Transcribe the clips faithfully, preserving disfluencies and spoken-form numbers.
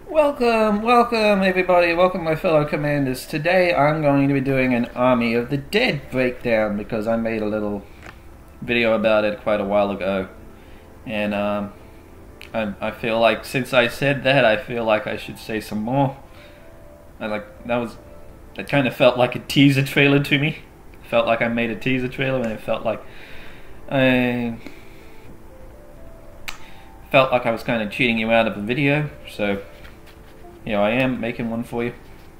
Welcome, welcome everybody, welcome my fellow commanders. Today I'm going to be doing an Army of the Dead breakdown because I made a little video about it quite a while ago. And um, I, I feel like since I said that, I feel like I should say some more. I like, that was, it kind of felt like a teaser trailer to me. It felt like I made a teaser trailer and it felt like I... felt like I was kind of cheating you out of a video, so you know, I am making one for you.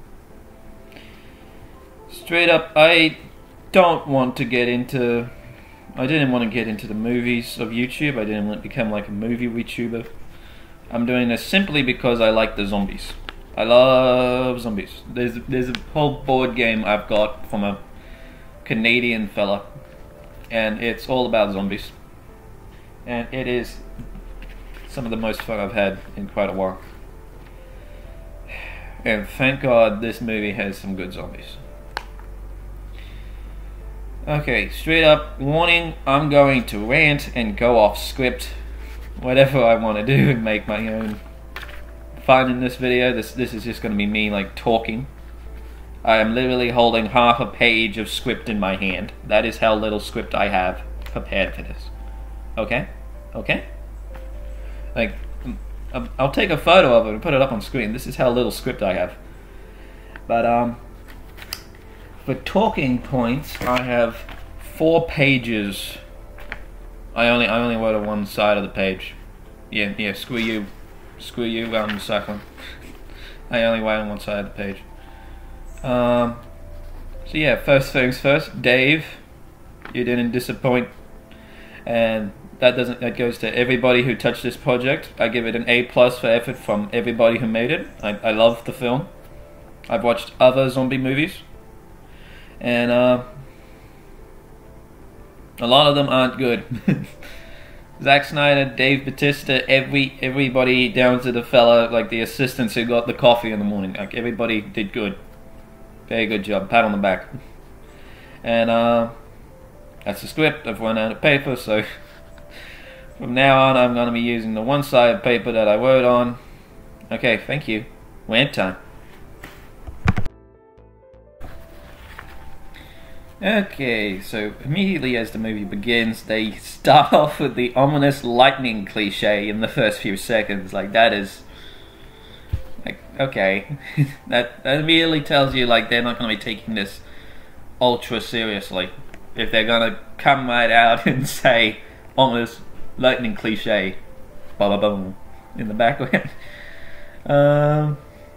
Straight up, I don't want to get into... I didn't want to get into the movies of YouTube. I didn't want to become like a movie YouTuber. I'm doing this simply because I like the zombies. I love zombies. There's, there's a whole board game I've got from a Canadian fella, and it's all about zombies. And it is some of the most fun I've had in quite a while. And thank God this movie has some good zombies. Okay, straight up warning, I'm going to rant and go off script. Whatever I want to do and make my own fun in this video. This, this is just going to be me like talking. I am literally holding half a page of script in my hand. That is how little script I have prepared for this. Okay? Okay? Like, I'll take a photo of it and put it up on screen. This is how little script I have. But um, for talking points, I have four pages. I only I only wrote on one side of the page. Yeah, yeah. Screw you, screw you. I'm recycling. I only write on one side of the page. Um. So yeah, first things first. Dave, you didn't disappoint, and that doesn't that goes to everybody who touched this project. I give it an A plus for effort from everybody who made it. I, I love the film. I've watched other zombie movies, and uh, a lot of them aren't good. Zack Snyder, Dave Bautista, every everybody down to the fella, like the assistants who got the coffee in the morning. Like everybody did good. Very good job. Pat on the back. And uh, that's the script. I've run out of paper, so from now on, I'm going to be using the one side of paper that I wrote on. Okay, thank you. Rant time. Okay, so immediately as the movie begins, they start off with the ominous lightning cliche in the first few seconds. Like, that is... like, okay. that, that immediately tells you, like, they're not going to be taking this ultra seriously. If they're going to come right out and say ominous lightning cliche, blah blah blah, in the background. um,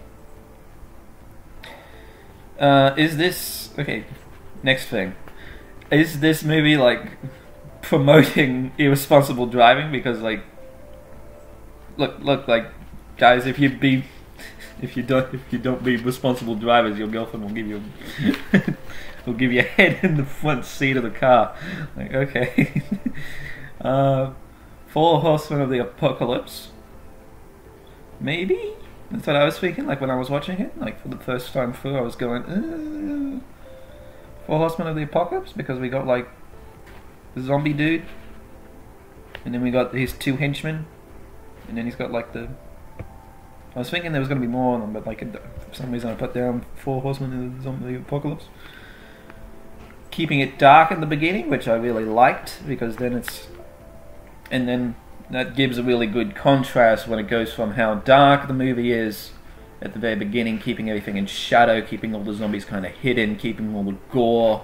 uh, is this okay? Next thing, is this movie like promoting irresponsible driving? Because like, look, look, like, guys, if you be, if you don't, if you don't be responsible drivers, your girlfriend will give you, will give you a head in the front seat of the car. Like, okay. uh. Four Horsemen of the Apocalypse. Maybe? That's what I was thinking, like when I was watching it. Like for the first time through, I was going, uh, Four Horsemen of the Apocalypse? Because we got like the zombie dude. And then we got his two henchmen. And then he's got like the... I was thinking there was going to be more of them, but like for some reason I put down Four Horsemen of the Zombie Apocalypse. Keeping it dark in the beginning, which I really liked, because then it's... and then that gives a really good contrast when it goes from how dark the movie is at the very beginning, keeping everything in shadow, keeping all the zombies kind of hidden, keeping all the gore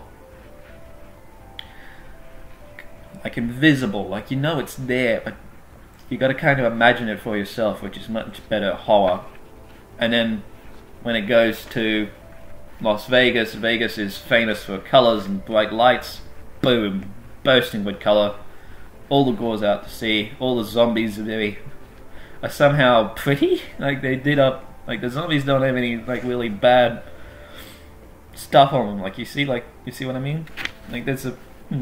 like invisible, like you know it's there, but you got to kind of imagine it for yourself, which is much better horror. And then when it goes to Las Vegas, Vegas is famous for colors and bright lights. Boom, bursting with color. All the gore's out to sea. All the zombies are very are somehow pretty. Like they did up. Like the zombies don't have any like really bad stuff on them. Like you see, like you see what I mean? Like there's a. Hmm.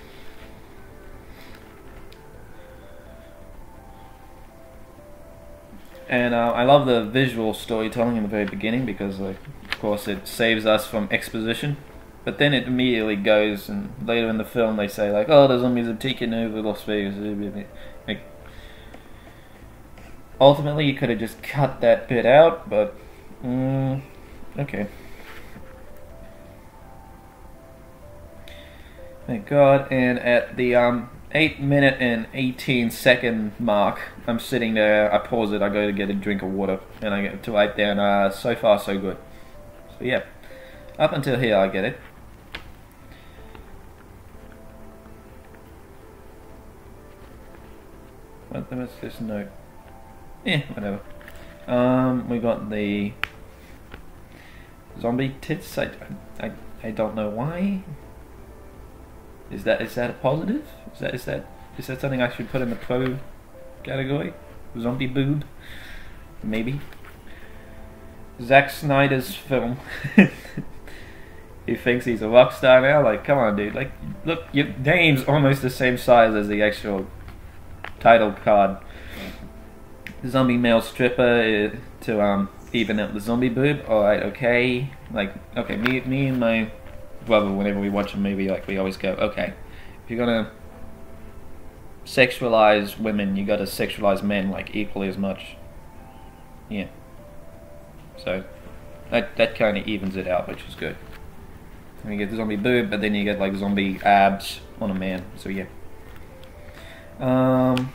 And uh, I love the visual storytelling in the very beginning because, like, of course, it saves us from exposition. But then it immediately goes, and later in the film they say, like, oh, the zombies are taking over Las Vegas. Like, ultimately you could have just cut that bit out, but mm, okay. Thank God. And at the um eight minute and eighteen second mark, I'm sitting there. I pause it. I go to get a drink of water, and I get to write down. Uh, so far, so good. So yeah, up until here, I get it. What was this note? Yeah, whatever. Um, we got the zombie tits. I, I, I don't know why. Is that is that a positive? Is that is that is that something I should put in the pro category? Zombie boob? Maybe. Zack Snyder's film. He thinks he's a rock star now. Like, come on, dude. Like, look, your name's almost the same size as the actual title card. Zombie male stripper uh, to um even out the zombie boob. All right, okay. Like, okay, me me and my brother, whenever we watch a movie, like, we always go, okay, if you're gonna sexualize women, you gotta sexualize men like equally as much. Yeah. So that that kind of evens it out, which is good. And you get the zombie boob, but then you get like zombie abs on a man. So yeah. Um.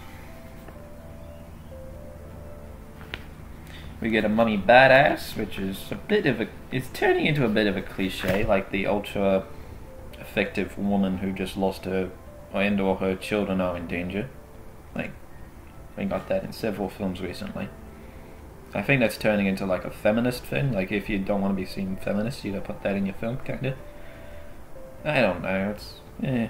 We get a mummy badass, which is a bit of a... It's turning into a bit of a cliche, like the ultra effective woman who just lost her, and or her children are in danger. Like, we got that in several films recently. I think that's turning into like a feminist thing, like if you don't want to be seen feminist, you gotta put that in your film, kinda. I don't know, it's... eh.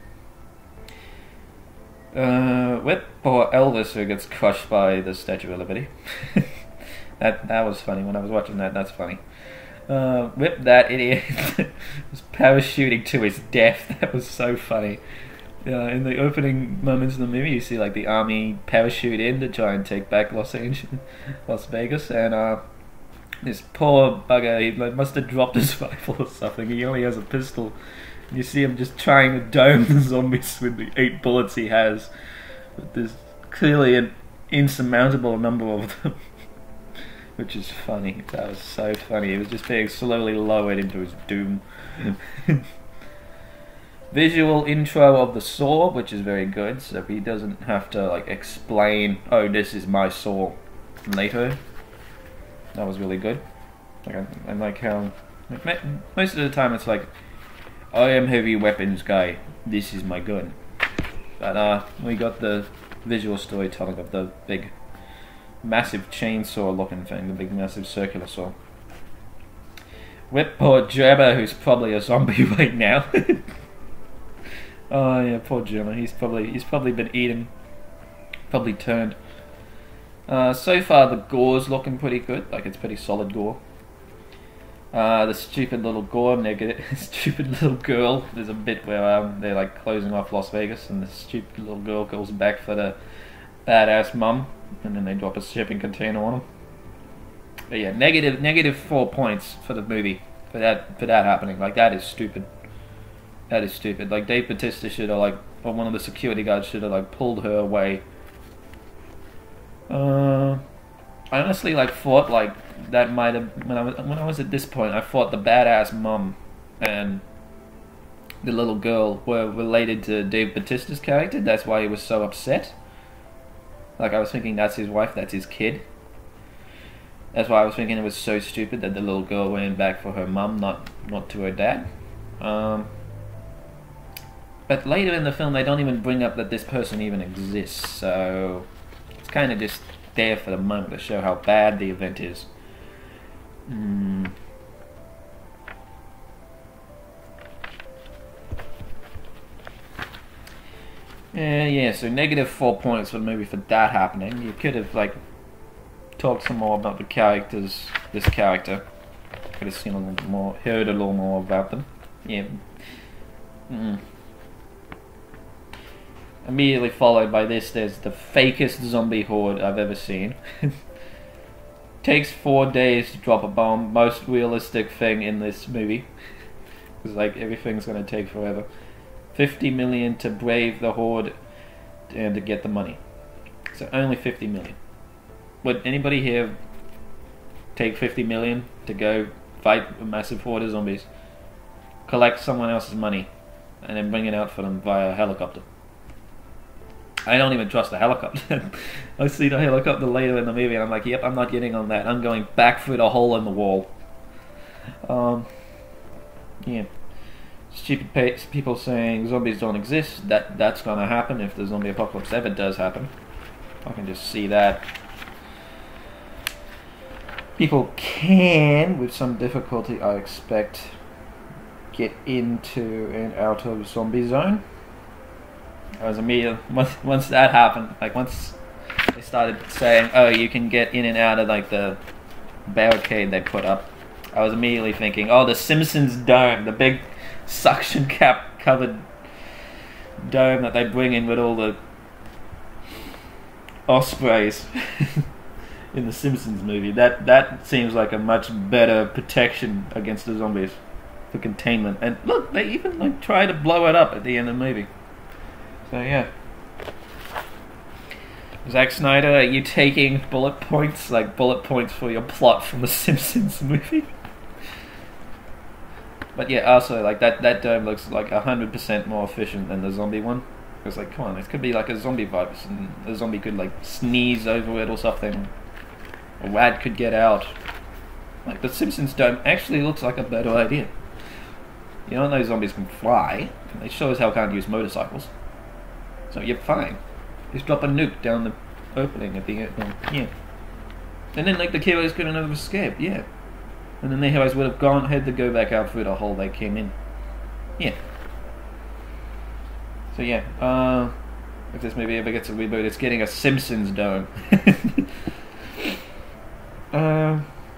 Uh, with poor Elvis who gets crushed by the Statue of Liberty. That that was funny when I was watching that. That's funny. Uh, whip that idiot was parachuting to his death. That was so funny. Uh, in the opening moments of the movie, you see like the army parachute in to try and take back Los Angeles, Las Vegas, and uh, this poor bugger, he like, must have dropped his rifle or something. He only has a pistol. And you see him just trying to dome the zombies with the eight bullets he has. But there's clearly an insurmountable number of them. Which is funny. That was so funny. He was just being slowly lowered into his doom. Visual intro of the saw, which is very good, so he doesn't have to like explain, oh, this is my saw later. That was really good. Like I, I like how like, most of the time it's like, I am heavy weapons guy. This is my gun. But uh, we got the visual storytelling of the big, massive chainsaw looking thing, the big massive circular saw. Whip poor Jerma, who's probably a zombie right now. Oh yeah, poor Jerma. He's probably he's probably been eaten, probably turned. Uh, so far the gore's looking pretty good, like it's pretty solid gore. Uh, the stupid little gore negative, stupid little girl. There's a bit where um, they're like closing off Las Vegas, and the stupid little girl goes back for the badass mum, and then they drop a shipping container on him. But yeah, negative negative four points for the movie for that for that happening. Like that is stupid. That is stupid. Like Dave Bautista should have like, or one of the security guards should have like pulled her away. Uh, I honestly like thought like that might have when I was when I was at this point I thought the badass mum and the little girl were related to Dave Bautista's character. That's why he was so upset. Like I was thinking that's his wife, that's his kid. That's why I was thinking it was so stupid that the little girl went back for her mum, not not to her dad. Um, but later in the film, they don't even bring up that this person even exists. So it's kind of just there for the moment to show how bad the event is. Mm. Yeah, yeah. So negative four points for the movie for that happening. You could have like talked some more about the characters. This character could have seen a little more, heard a little more about them. Yeah. Mm. Immediately followed by this, there's the fakest zombie horde I've ever seen. Takes four days to drop a bomb. Most realistic thing in this movie. Because like everything's gonna take forever. fifty million to brave the horde and to get the money. So only fifty million. would anybody here take fifty million to go fight a massive horde of zombies, collect someone else's money, and then bring it out for them via helicopter? I don't even trust the helicopter. I see the helicopter later in the movie and I'm like, yep, I'm not getting on that. I'm going back through the hole in the wall. Um, yeah. Stupid pa- people saying zombies don't exist. That That's gonna happen if the zombie apocalypse ever does happen. I can just see that. People can, with some difficulty I expect, get into and out of zombie zone. I was immediately, once, once that happened, like once they started saying, oh, you can get in and out of like the barricade they put up, I was immediately thinking, oh, the Simpsons dome, the big suction cap covered dome that they bring in with all the ospreys in the Simpsons movie. That that seems like a much better protection against the zombies for containment. And look, they even like try to blow it up at the end of the movie. So yeah. Zack Snyder, are you taking bullet points, like bullet points for your plot from the Simpsons movie? But yeah, also like that that dome looks like a hundred percent more efficient than the zombie one. It's like, come on, it could be like a zombie virus, and the zombie could like sneeze over it or something. A rat could get out. Like the Simpsons dome actually looks like a better idea. You don't know zombies can fly. They show us how can't use motorcycles. So you're fine. Just drop a nuke down the opening at the end. Well, yeah. And then like the heroes couldn't have escaped, yeah. And then the heroes would have gone had to go back out through the hole they came in. Yeah. So yeah, uh if this movie ever gets a reboot, it's getting a Simpsons dome. uh,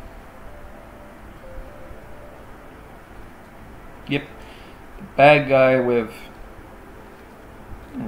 yep. The bad guy with hmm.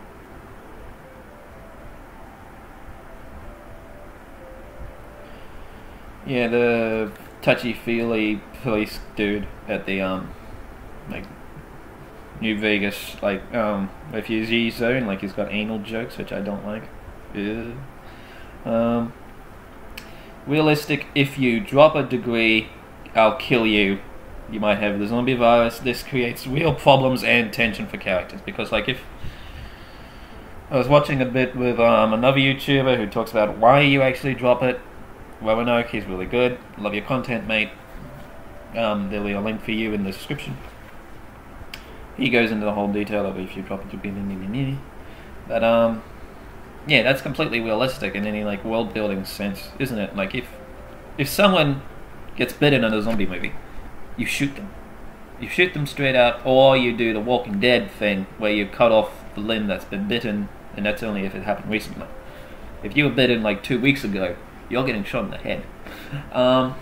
Yeah, the touchy-feely police dude at the um like New Vegas like um refugee zone, like he's got anal jokes, which I don't like. Ew. Um realistic, if you drop a degree, I'll kill you. You might have the zombie virus. This creates real problems and tension for characters, because like if I was watching a bit with um another YouTuber who talks about why you actually drop it. Roanoke, he's really good. Love your content, mate. Um, there'll be a link for you in the description. He goes into the whole detail of if you drop it to be. But um, yeah, that's completely realistic in any like world building sense, isn't it? Like if if someone gets bitten in a zombie movie, you shoot them. You shoot them straight out, or you do the Walking Dead thing where you cut off the limb that's been bitten, and that's only if it happened recently. If you were bitten like two weeks ago, you're getting shot in the head. Um,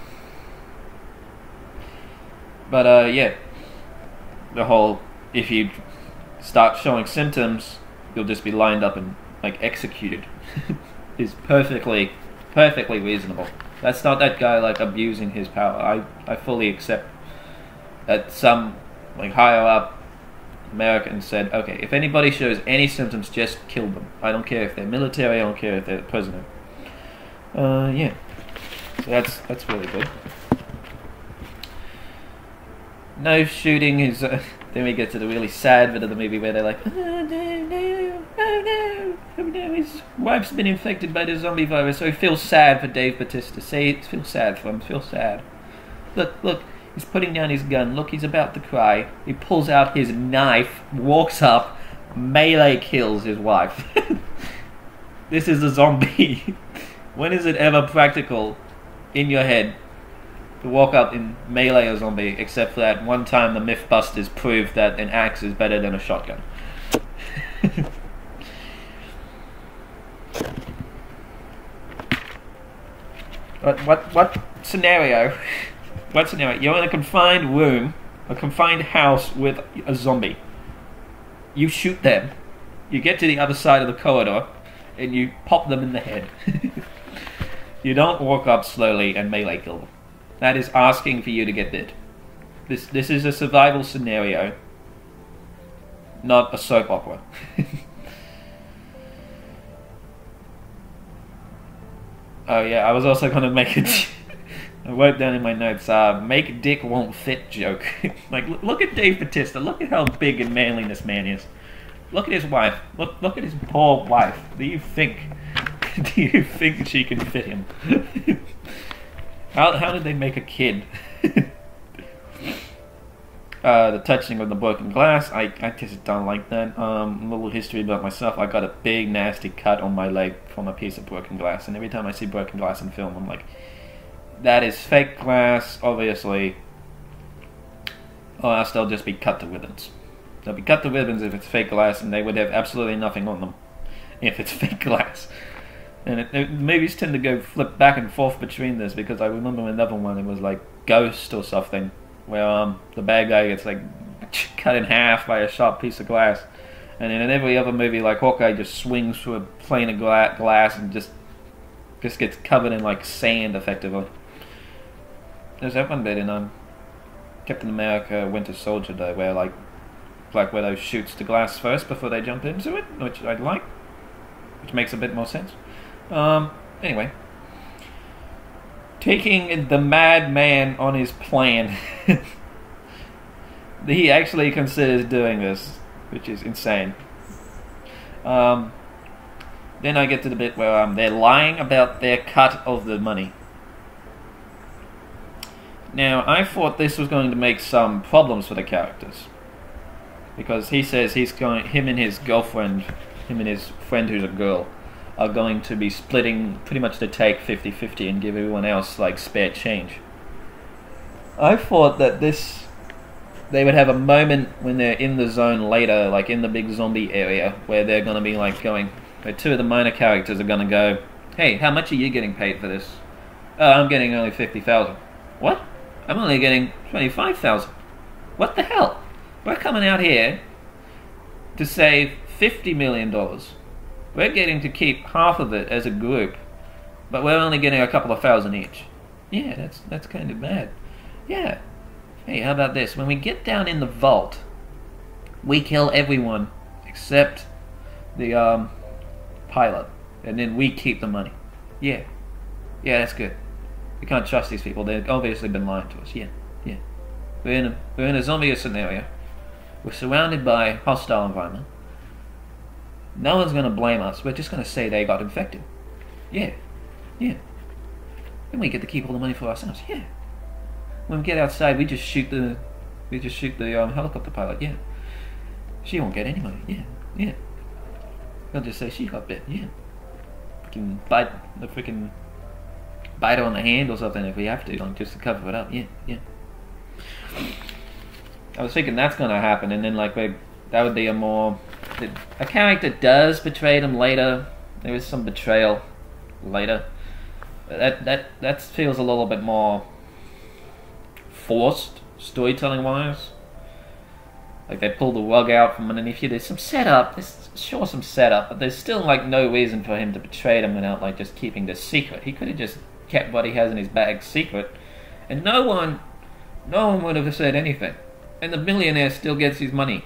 but uh, yeah, the whole if you start showing symptoms, you'll just be lined up and like executed is perfectly, perfectly reasonable. That's not that guy like abusing his power. I I fully accept that some like higher up Americans said, okay, if anybody shows any symptoms, just kill them. I don't care if they're military. I don't care if they're the president. Uh, yeah. So that's that's really good. No shooting is. Uh, then we get to the really sad bit of the movie where they're like, oh no, no, oh no, oh no, his wife's been infected by the zombie virus. So he feels sad for Dave Bautista. Say it, feel sad for him. Feel sad. Look, look. He's putting down his gun. Look, he's about to cry. He pulls out his knife, walks up, melee kills his wife. This is a zombie. When is it ever practical in your head to walk up and melee a zombie, except for that one time the Mythbusters proved that an axe is better than a shotgun? What, what, what scenario? What scenario? You're in a confined room, a confined house with a zombie. You shoot them. You get to the other side of the corridor, and you pop them in the head. You don't walk up slowly and melee kill them. That is asking for you to get bit. This this is a survival scenario, not a soap opera. Oh yeah, I was also gonna make it. I wrote down in my notes, uh, make dick won't fit joke. Like, l- look at Dave Bautista. Look at how big and manly this man is. Look at his wife. Look, look at his poor wife. Do you think, do you think she can fit him? how how did they make a kid? uh, the touching of the broken glass. I I just don't like that. Um, a little history about myself. I got a big nasty cut on my leg from a piece of broken glass, and every time I see broken glass in film, I'm like, that is fake glass, obviously. Or else they'll just be cut to ribbons. They'll be cut to ribbons if it's fake glass, and they would have absolutely nothing on them if it's fake glass. And it, it, movies tend to go flip back and forth between this, because I remember another one, it was like Ghost or something, where um the bad guy gets like cut in half by a sharp piece of glass. And then in every other movie, like Hawkeye just swings through a plane of gla glass and just just gets covered in like sand, effectively. There's that one bit in um, Captain America Winter Soldier, though, where like Black Widow shoots the glass first before they jump into it, which I like, which makes a bit more sense. Um, anyway, taking the madman on his plan, he actually considers doing this, which is insane. Um, then I get to the bit where um, they're lying about their cut of the money. Now, I thought this was going to make some problems for the characters, because he says he's going, him and his girlfriend, him and his friend who's a girl, are going to be splitting pretty much the take fifty fifty and give everyone else like spare change. I thought that this, they would have a moment when they're in the zone later, like in the big zombie area, where they're going to be like going, where two of the minor characters are going to go, hey, how much are you getting paid for this? Oh, I'm getting only fifty thousand. What? I'm only getting twenty-five thousand. What the hell? We're coming out here to save fifty million dollars. We're getting to keep half of it as a group, but we're only getting a couple of thousand each. Yeah, that's that's kind of bad. Yeah. Hey, how about this? When we get down in the vault, we kill everyone except the um, pilot, and then we keep the money. Yeah. Yeah, that's good. We can't trust these people. They've obviously been lying to us. Yeah, yeah. We're in a we're in a zombie scenario. We're surrounded by hostile environment. No one's gonna blame us. We're just gonna say they got infected. Yeah, yeah. Then we get to keep all the money for ourselves. Yeah. When we get outside, we just shoot the we just shoot the um, helicopter pilot. Yeah. She won't get any money. Yeah, yeah. They'll just say she got bit. Yeah. Freaking bite the freaking. Bite her on the hand or something if we have to, like, just to cover it up. Yeah, yeah. I was thinking that's going to happen, and then like we, that would be a more... A character does betray them later. There is some betrayal later. That that that feels a little bit more forced, storytelling-wise. Like they pull the rug out from underneath you. There's some setup. There's sure some setup, but there's still like no reason for him to betray them without like just keeping this secret. He could have just kept what he has in his bag secret, and no one, no one would have said anything. And the millionaire still gets his money.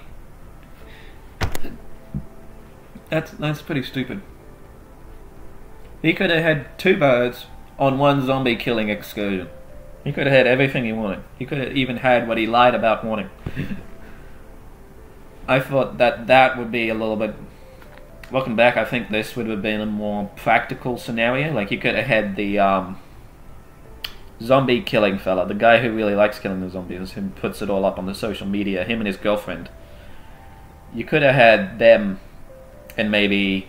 That's that's pretty stupid. He could have had two birds on one zombie killing excursion. He could have had everything he wanted. He could have even had what he lied about wanting. I thought that that would be a little bit... Looking back, I think this would have been a more practical scenario. Like, you could have had the um, zombie killing fella, the guy who really likes killing the zombies, who puts it all up on the social media, him and his girlfriend. You could have had them, and maybe...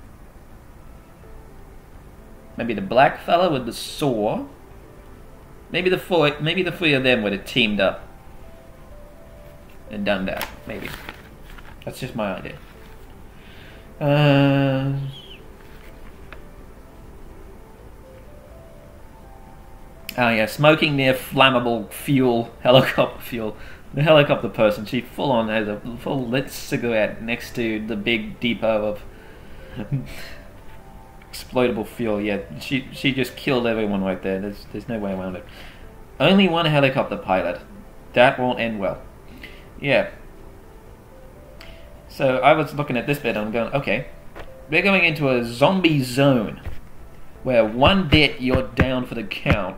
Maybe the black fella with the saw. Maybe the four, maybe the three of them would have teamed up and done that. Maybe. That's just my idea. Uh, oh yeah, smoking near flammable fuel, helicopter fuel. The helicopter person, she full on has a full lit cigarette next to the big depot of exploitable fuel. Yeah, she she just killed everyone right there. There's there's no way around it. Only one helicopter pilot. That won't end well. Yeah. So I was looking at this bit and I'm going, okay, we're going into a zombie zone. where one bit you're down for the count,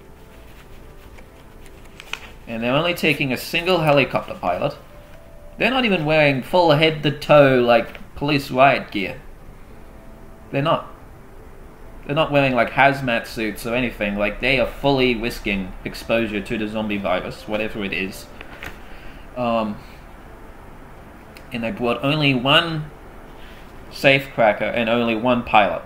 and they're only taking a single helicopter pilot. They're not even wearing full head-to-toe, like, police riot gear. They're not. They're not wearing, like, hazmat suits or anything. Like, they are fully risking exposure to the zombie virus, whatever it is. Um, and they brought only one safecracker and only one pilot.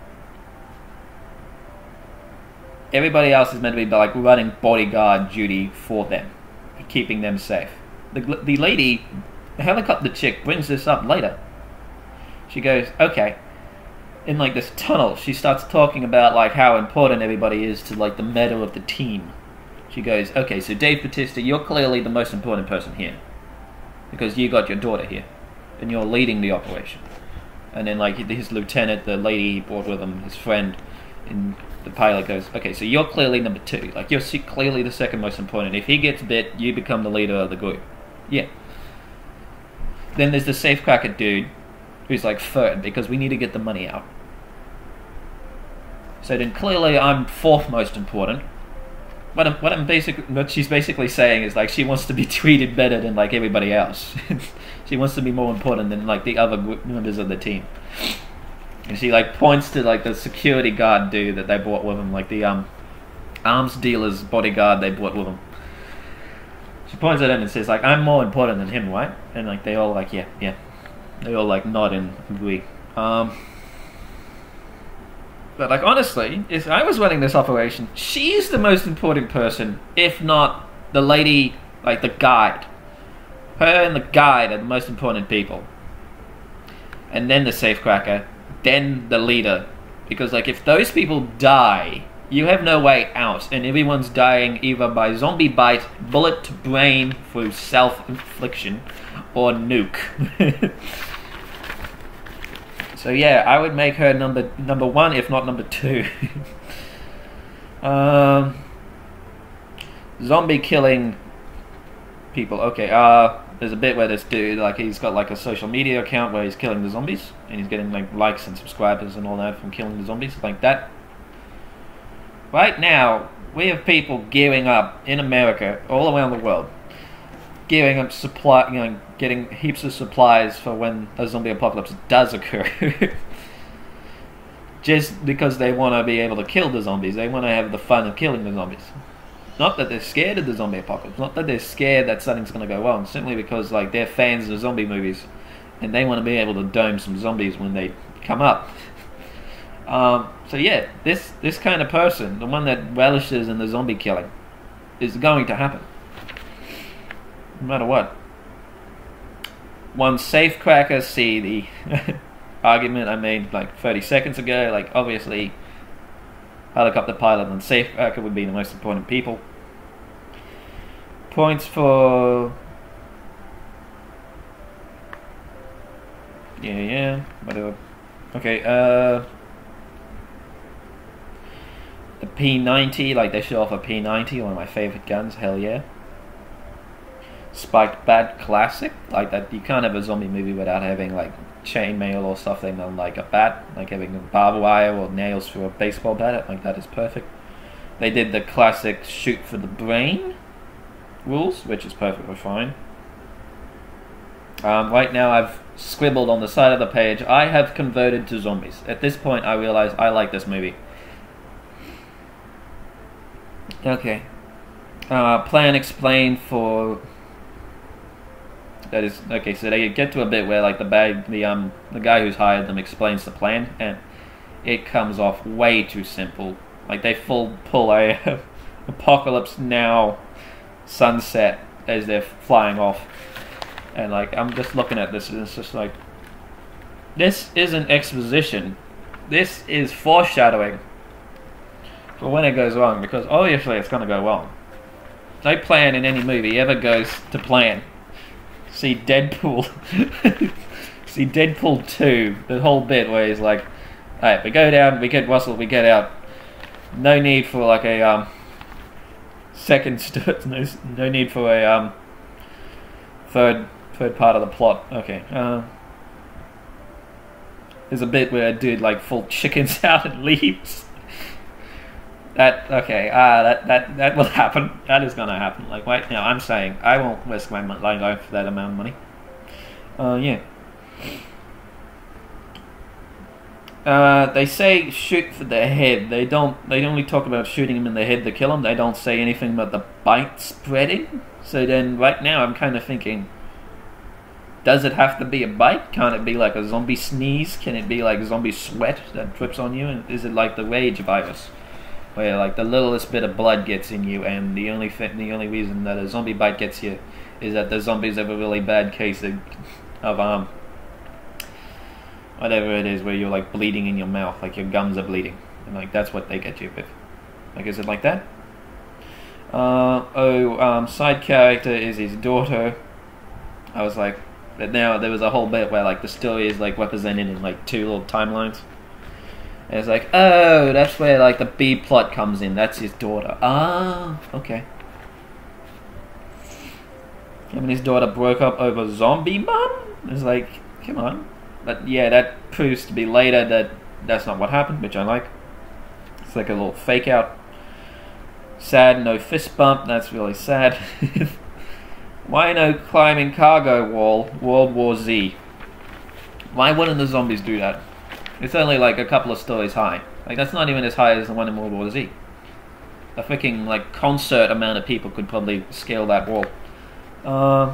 Everybody else is meant to be, like, running bodyguard duty for them, keeping them safe. The, the lady, the helicopter chick, brings this up later. She goes, okay, in, like, this tunnel, she starts talking about, like, how important everybody is to, like, the meta of the team. She goes, okay, so Dave Bautista, you're clearly the most important person here, because you got your daughter here, and you're leading the operation. And then, like, his lieutenant, the lady he brought with him, his friend, and the pilot goes, okay, so you're clearly number two. Like, you're clearly the second most important. If he gets bit, you become the leader of the group. Yeah. Then there's the safecracker dude, who's like third, because we need to get the money out. So then clearly I'm fourth most important. What I'm, what I'm basically, what she's basically saying is, like, she wants to be treated better than, like, everybody else. She wants to be more important than, like, the other group members of the team. And she, like, points to, like, the security guard dude that they brought with them, like the um arms dealer's bodyguard they brought with them. She points at him and says, like, I'm more important than him, right? And, like, they all, like, yeah, yeah. They all, like, nod and agree. Um, but, like, honestly, if I was running this operation, she's the most important person, if not the lady, like, the guide. Her and the guide are the most important people. And then the safecracker, then the leader. Because, like, if those people die, you have no way out, and everyone's dying either by zombie bite, bullet to brain through self-infliction, or nuke. So yeah, I would make her number number one, if not number two. um, zombie killing people. Okay, uh, there's a bit where this dude, like, he's got like a social media account where he's killing the zombies, and he's getting like likes and subscribers and all that from killing the zombies, like that. Right now, we have people gearing up in America, all around the world, gearing up supply, you know, getting heaps of supplies for when a zombie apocalypse does occur. Just because they want to be able to kill the zombies, they want to have the fun of killing the zombies. Not that they're scared of the zombie apocalypse, not that they're scared that something's going to go wrong, simply because, like, they're fans of zombie movies, and they want to be able to dome some zombies when they come up. Um, so yeah, this this kind of person, the one that relishes in the zombie killing, is going to happen. No matter what. One safecracker, see the argument I made like thirty seconds ago, like, obviously helicopter pilot and safecracker would be the most important people. Points for... Yeah, yeah, whatever. Okay, uh... the P ninety, like, they show off a P ninety, one of my favorite guns, hell yeah. Spiked bat classic, like that. You can't have a zombie movie without having, like, chainmail or something on, like, a bat, like having a barbed wire or nails through a baseball bat, like that is perfect. They did the classic shoot for the brain rules, which is perfectly fine. Um, right now I've scribbled on the side of the page, I have converted to zombies. At this point I realize I like this movie. Okay. Uh, plan explained for... That is... Okay, so they get to a bit where, like, the bag, the um the guy who's hired them explains the plan, and it comes off way too simple. Like, they full pull a Apocalypse Now sunset as they're flying off. And, like, I'm just looking at this and it's just like... This isn't exposition. This is foreshadowing for when it goes wrong, because obviously it's going to go wrong. No plan in any movie ever goes to plan. See Deadpool. See Deadpool two, the whole bit where he's like, alright, we go down, we get Russell, we get out. No need for, like, a um second st no, no need for a um third third part of the plot. Okay. Uh, there's a bit where a dude, like, full chickens out and leaves. That okay? Ah, uh, that that that will happen. That is gonna happen. Like right now, I'm saying I won't risk my life for that amount of money. Uh, yeah. Uh, they say shoot for the head. They don't. They only talk about shooting him in the head to kill him. They don't say anything about the bite spreading. So then, right now, I'm kind of thinking: does it have to be a bite? Can't it be like a zombie sneeze? Can it be like zombie sweat that drips on you? And is it like the rage virus, where like the littlest bit of blood gets in you, and the only th the only reason that a zombie bite gets you is that the zombies have a really bad case of, of um. whatever it is, where you're like bleeding in your mouth, like your gums are bleeding, and like that's what they get you with. Like, is it like that? Uh, oh, um, side character is his daughter. I was like, but now there was a whole bit where like the story is like represented in like two little timelines. And it's like, oh, that's where like the B plot comes in. That's his daughter. Ah, okay. Him and his daughter broke up over zombie mum. It's like, come on. But yeah, that proves to be later that that's not what happened, which I like. It's like a little fake out. Sad, no fist bump, that's really sad. Why no climbing cargo wall, World War Z? Why wouldn't the zombies do that? It's only like a couple of stories high. Like, that's not even as high as the one in World War Z. A freaking, like, concert amount of people could probably scale that wall. Uh...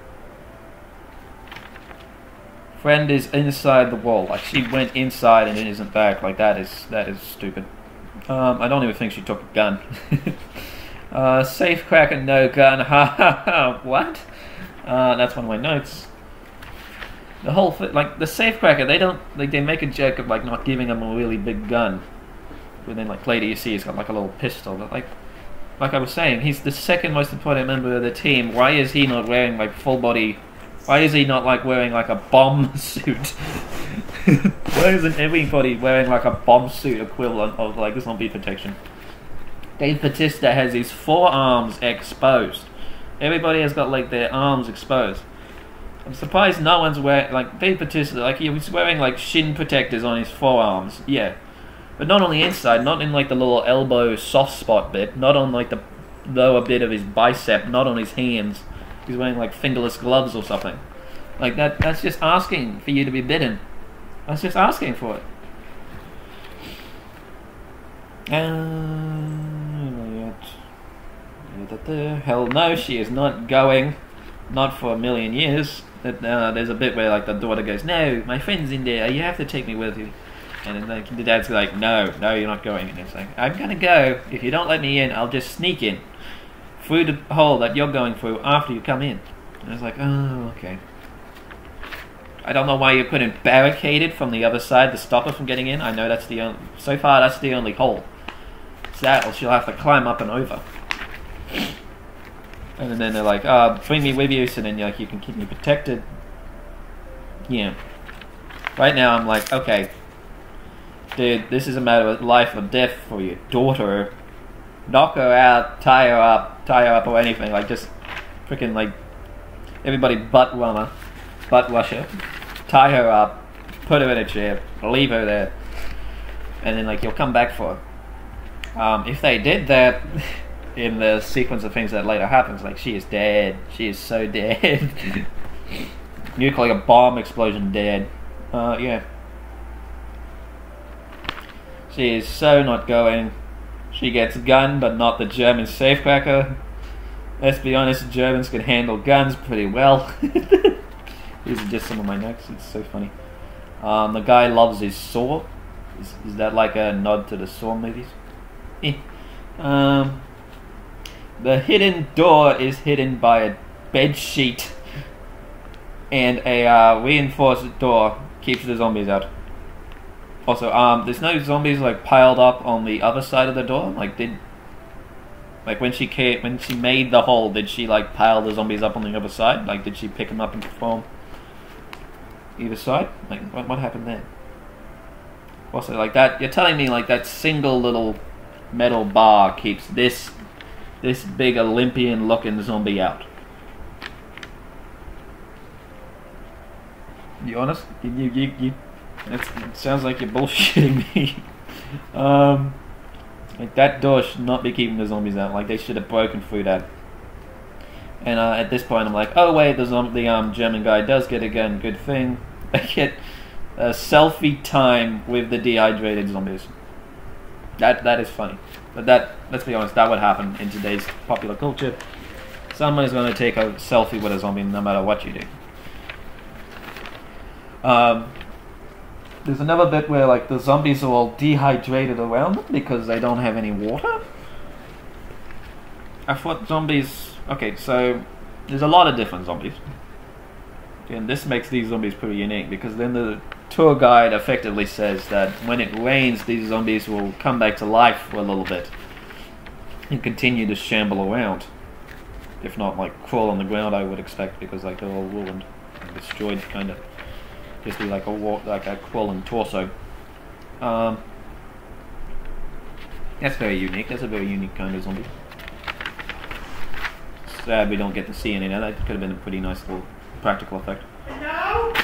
Friend is inside the wall. Like, she went inside and it isn't back. Like, that is that is stupid. Um, I don't even think she took a gun. uh, safe cracker, no gun. Ha ha ha. What? Uh, that's one of my notes. The whole thing, like the safe cracker, they don't like they make a joke of like not giving him a really big gun. But then like later you see he's got like a little pistol. But like, like I was saying, he's the second most important member of the team. Why is he not wearing like full body? Why is he not like wearing like a bomb suit? Why isn't everybody wearing like a bomb suit equivalent of like zombie protection? Dave Bautista has his forearms exposed. Everybody has got like their arms exposed. I'm surprised no one's wearing like Dave Bautista. Like he was wearing like shin protectors on his forearms. Yeah, but not on the inside. Not in like the little elbow soft spot bit. Not on like the lower bit of his bicep. Not on his hands. He's wearing like fingerless gloves or something. Like that that's just asking for you to be bitten. That's just asking for it. Uh, hell no, she is not going. Not for a million years. Uh, there's a bit where like the daughter goes, no, my friend's in there, you have to take me with you. And then like, the dad's like, no, no, you're not going. And it's like, I'm gonna go. If you don't let me in, I'll just sneak in through the hole that you're going through after you come in. And I was like, oh, okay. I don't know why you couldn't barricade it from the other side to stop her from getting in. I know that's the only... So far, that's the only hole. It's that, or she'll have to climb up and over. And then they're like, uh, bring me with you, so then like, you can keep me protected. Yeah. Right now, I'm like, okay. Dude, this is a matter of life or death for your daughter. Knock her out, tie her up, tie her up or anything. Like, just freaking, like, everybody butt runner. Butt rusher, tie her up, put her in a chair, leave her there, and then like you'll come back for her. Um, if they did that in the sequence of things that later happens, like she is dead, she is so dead. Nuclear bomb explosion dead. Uh, yeah. She is so not going. She gets gunned, but not the German safecracker. Let's be honest, Germans can handle guns pretty well. These are just some of my notes. It's so funny. Um, the guy loves his Saw. Is, is that like a nod to the Saw movies? Eh. Um, the hidden door is hidden by a bed sheet, and a uh, reinforced door keeps the zombies out. Also, um, there's no zombies like piled up on the other side of the door. Like, did like when she came, when she made the hole, did she like pile the zombies up on the other side? Like, did she pick them up and perform? Either side? Like, what, what happened there? Also, like that, you're telling me like that single little metal bar keeps this this big Olympian looking zombie out. You honest? You, you, you, you it's, it sounds like you're bullshitting me. um, Like, that door should not be keeping the zombies out. Like, they should have broken through that. And uh, at this point, I'm like, oh wait, the, zom the um, German guy does get a gun. Good thing. I get a selfie time with the dehydrated zombies. That that is funny. But that, let's be honest, that would happen in today's popular culture. Someone is going to take a selfie with a zombie no matter what you do. Um, there's another bit where like the zombies are all dehydrated around them because they don't have any water. I thought zombies... Okay, so there's a lot of different zombies. And this makes these zombies pretty unique because then the tour guide effectively says that when it rains, these zombies will come back to life for a little bit and continue to shamble around. If not, like, crawl on the ground, I would expect, because like they're all ruined and destroyed, kind of. Just be like a walk, like a crawling torso. Um, that's very unique. That's a very unique kind of zombie. Sad we don't get to see any of that. That could have been a pretty nice little practical effect. No.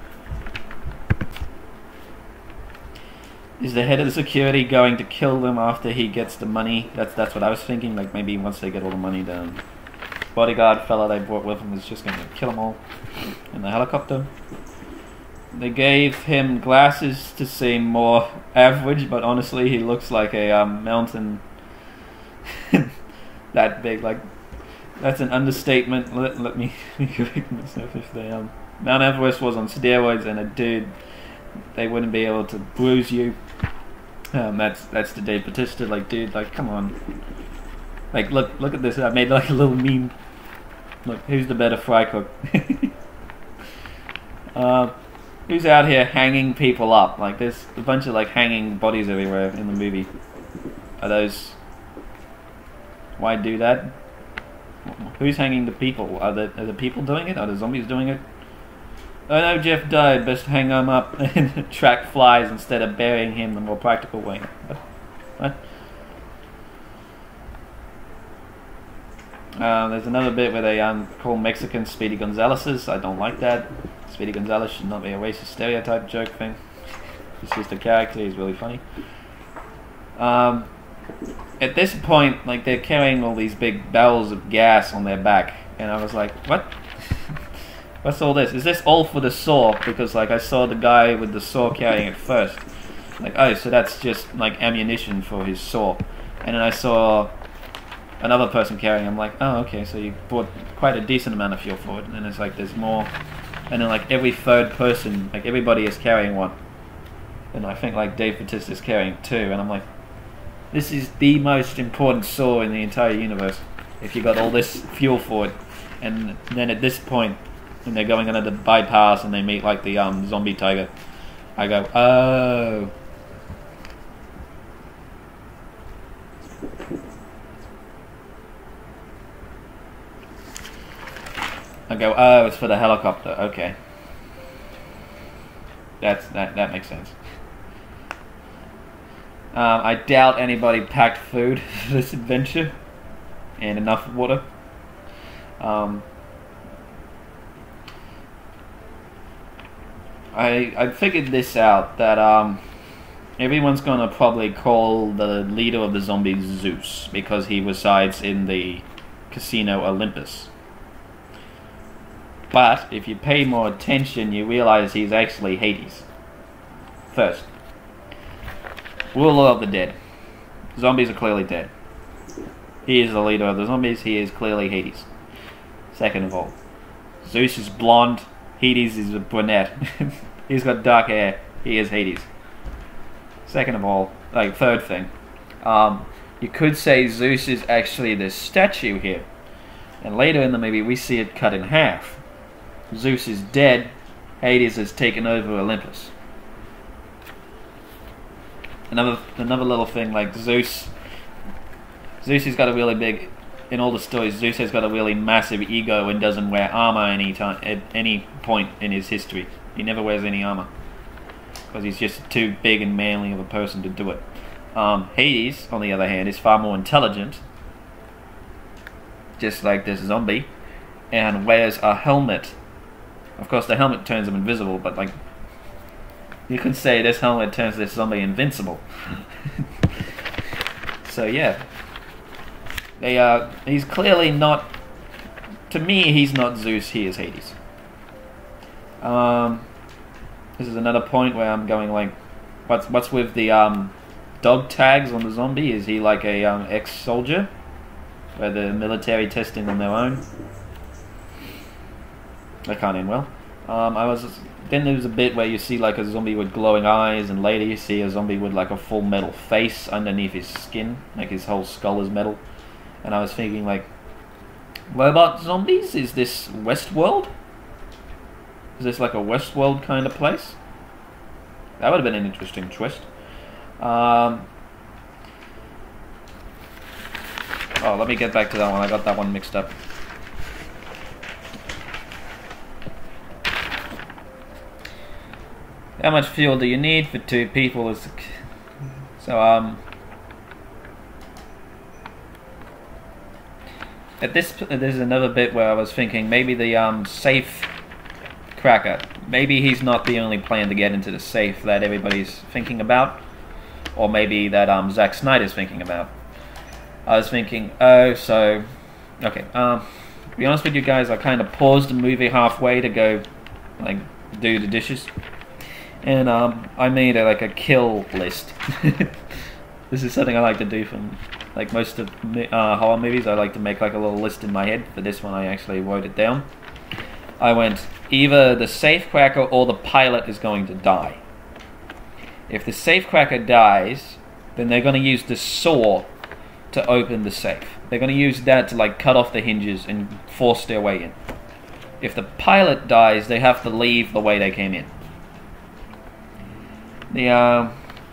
Is the head of the security going to kill them after he gets the money? That's that's what I was thinking. Like maybe once they get all the money done, bodyguard fella they brought with him is just going to kill them all in the helicopter. They gave him glasses to seem more average, but honestly he looks like a um, mountain that big. Like, that's an understatement. Let, let me correct myself. If they um, Mount Everest was on steroids and a dude, they wouldn't be able to bruise you. Um, that's that's the Dave Bautista. Like, dude, like, come on. Like, look, look at this. I made like a little meme. Look, who's the better fry cook? uh, who's out here hanging people up? Like, there's a bunch of like hanging bodies everywhere in the movie. Are those? Why do that? Who's hanging the people? Are the are the people doing it? Are the zombies doing it? Oh no, Jeff died. Best hang him up and track flies instead of burying him the more practical way. What? What? Uh, there's another bit where they um, call Mexicans Speedy Gonzaleses. I don't like that. Speedy Gonzales should not be a racist stereotype joke thing. He's just a character. He's really funny. Um, at this point, like, they're carrying all these big barrels of gas on their back, and I was like, what? What's all this? Is this all for the saw? Because like I saw the guy with the saw carrying it first. Like, oh, so that's just like ammunition for his saw. And then I saw another person carrying it. I'm like, oh, okay, so you bought quite a decent amount of fuel for it. And then it's like there's more. And then like every third person, like everybody is carrying one. And I think like Dave Bautista is carrying two. And I'm like, this is the most important saw in the entire universe. If you got all this fuel for it. And then at this point, when they're going under the bypass and they meet like the um, zombie tiger, I go, oh. I go, oh, it's for the helicopter. Okay, that's that. That makes sense. Um, I doubt anybody packed food for this adventure and enough water. Um, I, I figured this out, that um, everyone's gonna probably call the leader of the zombies Zeus, because he resides in the Casino Olympus. But if you pay more attention, you realize he's actually Hades. First, ruler of the dead. Zombies are clearly dead. He is the leader of the zombies, he is clearly Hades. Second of all, Zeus is blonde, Hades is a brunette. He's got dark hair. He is Hades. Second of all, like third thing, um, you could say Zeus is actually this statue here, and later in the movie we see it cut in half. Zeus is dead. Hades has taken over Olympus. Another another little thing, like Zeus. Zeus has got a really big. In all the stories, Zeus has got a really massive ego and doesn't wear armor any time at any point in his history. He never wears any armor because he's just too big and manly of a person to do it. Um, Hades, on the other hand, is far more intelligent, just like this zombie, and wears a helmet. Of course, the helmet turns him invisible, but like you could say this helmet turns this zombie invincible. So yeah, they uh, he's clearly not. To me, he's not Zeus. He is Hades. Um, this is another point where I'm going like, what's what's with the um, dog tags on the zombie? Is he like a um, ex-soldier, where the military testing on their own? That can't end well. Um, I was then there was a bit where you see like a zombie with glowing eyes, and later you see a zombie with like a full metal face underneath his skin, like his whole skull is metal. And I was thinking like, robot zombies? Is this Westworld? Is this like a Westworld kind of place? That would have been an interesting twist. Um, oh, let me get back to that one. I got that one mixed up. How much fuel do you need for two people? Is so um. At this, there's another bit where I was thinking maybe the um safe cracker. Maybe he's not the only plan to get into the safe that everybody's thinking about, or maybe that um Zack Snyder's thinking about. I was thinking, oh, so okay. Um, to be honest with you guys, I kind of paused the movie halfway to go like do the dishes. And um, I made a, like a kill list. This is something I like to do from like most of uh, horror movies. I like to make like a little list in my head. For this one, I actually wrote it down. I went, either the safecracker or the pilot is going to die. If the safecracker dies, then they're going to use the saw to open the safe. They're going to use that to like cut off the hinges and force their way in. If the pilot dies, they have to leave the way they came in. The uh,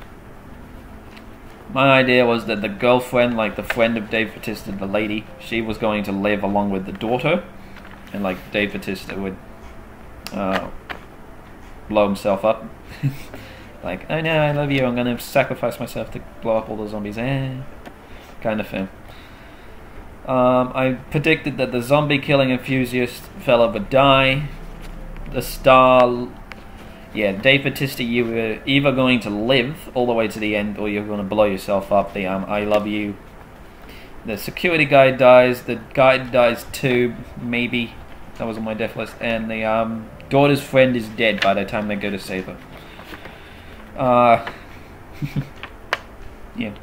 my idea was that the girlfriend, like the friend of Dave Bautista, the lady, she was going to live along with the daughter, and like Dave Bautista would uh, blow himself up. Like, oh no, I love you, I'm going to sacrifice myself to blow up all the zombies, eh, kind of thing. Um, I predicted that the zombie killing enthusiast fella would die. The star. Yeah, Dave Bautista, you were either going to live all the way to the end, or you're going to blow yourself up. The um, I love you. The security guy dies. The guide dies too, maybe. That was on my death list. And the um, daughter's friend is dead by the time they go to save her. Uh, yeah.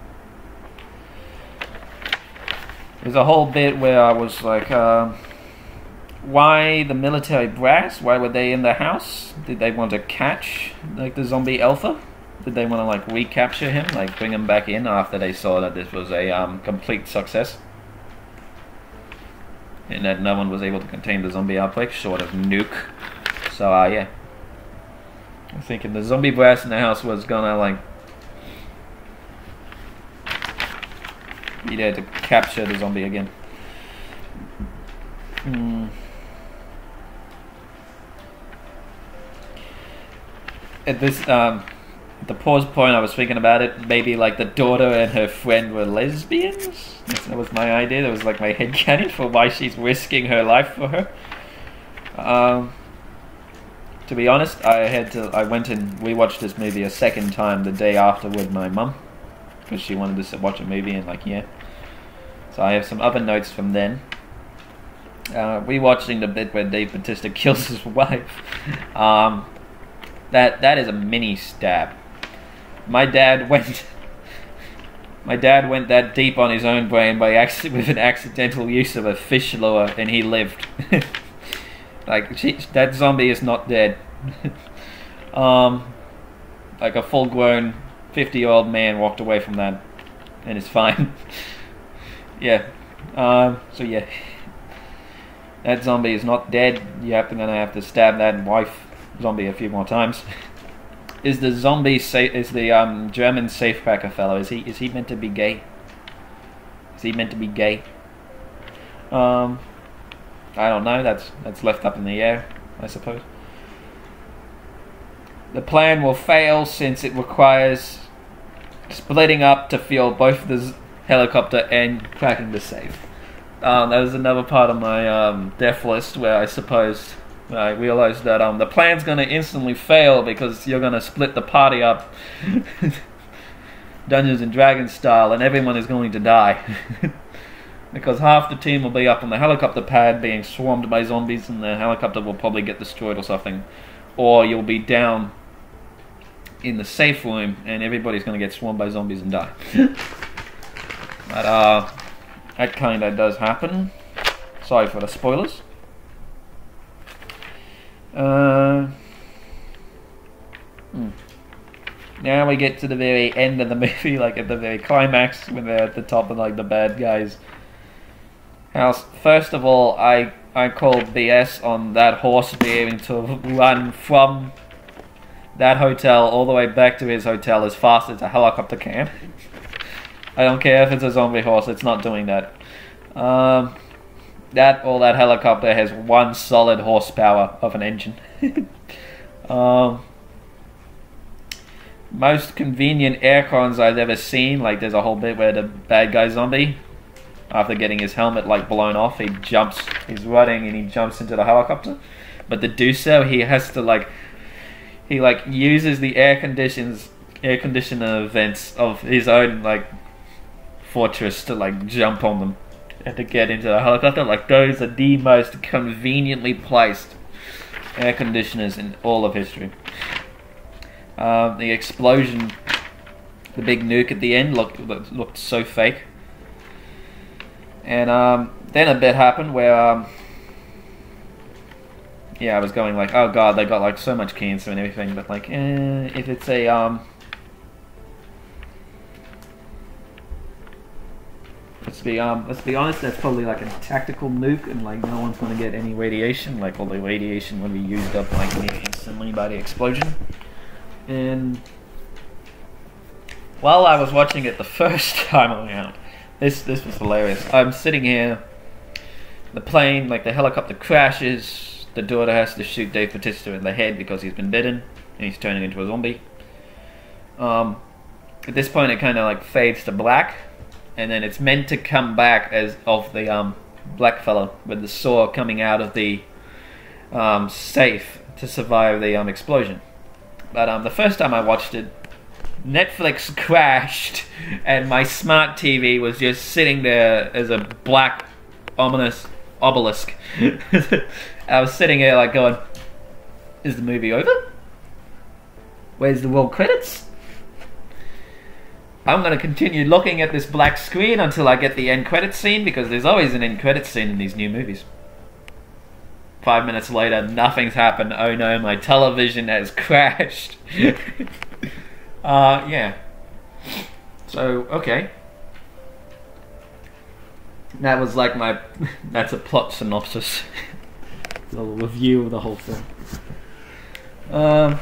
There's a whole bit where I was like, uh, why the military brass? Why were they in the house? Did they want to catch like the zombie alpha? Did they want to like recapture him, like bring him back in after they saw that this was a um, complete success, and that no one was able to contain the zombie outbreak, short of nuke? So uh, yeah, I'm thinking the zombie brass in the house was gonna like be there to capture the zombie again. Hmm. At this, um, at the pause point, I was thinking about it. Maybe like the daughter and her friend were lesbians. That was my idea. That was like my headcanon for why she's risking her life for her. Um, to be honest, I had to. I went and rewatched this movie a second time the day after with my mum, because she wanted to watch a movie, and like yeah. So I have some other notes from then. Uh, rewatching the bit where Dave Bautista kills his wife. Um, that that is a mini stab. My dad went. My dad went that deep on his own brain by acc with an accidental use of a fish lure, and he lived. Like she, that zombie is not dead. um, like a full-grown fifty-year-old man walked away from that, and is fine. Yeah. Um, so yeah. That zombie is not dead. You're have to, gonna have to stab that wife zombie a few more times. Is the zombie sa is the um, German safecracker fellow? Is he is he meant to be gay? Is he meant to be gay? Um, I don't know. That's that's left up in the air, I suppose. The plan will fail since it requires splitting up to fuel both the helicopter and cracking the safe. Um, that was another part of my um, death list where I suppose I realized that um, the plan's going to instantly fail because you're going to split the party up. Dungeons and Dragons style, and everyone is going to die. Because half the team will be up on the helicopter pad being swarmed by zombies, and the helicopter will probably get destroyed or something. Or you'll be down in the safe room, and everybody's going to get swarmed by zombies and die. But, uh, that kind of does happen. Sorry for the spoilers. Uh, hmm. Now we get to the very end of the movie, like at the very climax, when they're at the top of like the bad guys' house. First of all, I I called B S on that horse being to run from that hotel all the way back to his hotel as fast as a helicopter can. I don't care if it's a zombie horse; it's not doing that. Um, that or that helicopter has one solid horsepower of an engine. um. Most convenient air cons I've ever seen. Like there's a whole bit where the bad guy zombie, after getting his helmet like blown off, he jumps, he's running and he jumps into the helicopter. But to do so, he has to like, he like uses the air conditions, air conditioner vents of his own like fortress to like jump on them and to get into the helicopter. Like those are the most conveniently placed air conditioners in all of history. Uh, the explosion, the big nuke at the end looked looked, looked so fake. And um, then a bit happened where, um, yeah, I was going like, oh god, they got like so much cancer and everything. But like, eh, if it's a um, let's be um, let's be honest, that's probably like a tactical nuke, and like no one's gonna get any radiation. Like all the radiation will be used up like near instantly by the explosion. And while I was watching it the first time around, this this was hilarious. I'm sitting here, the plane, like the helicopter crashes, the daughter has to shoot Dave Bautista in the head because he's been bitten, and he's turning into a zombie. Um, at this point it kind of like fades to black, and then it's meant to come back as of the um, black fella with the saw coming out of the um, safe to survive the um, explosion. But um, the first time I watched it, Netflix crashed, and my smart T V was just sitting there as a black, ominous obelisk. I was sitting here like going, is the movie over? Where's the roll credits? I'm going to continue looking at this black screen until I get the end credits scene, because there's always an end credits scene in these new movies. Five minutes later, nothing's happened. Oh no, my television has crashed. uh, yeah. So, okay. That was like my... that's a plot synopsis. A little review of the whole film. Um...